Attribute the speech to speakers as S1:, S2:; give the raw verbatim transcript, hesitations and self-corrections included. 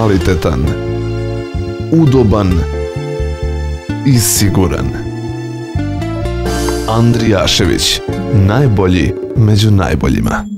S1: kvalitetan, udoban i siguran. Andrijašević, najbolji među najboljima.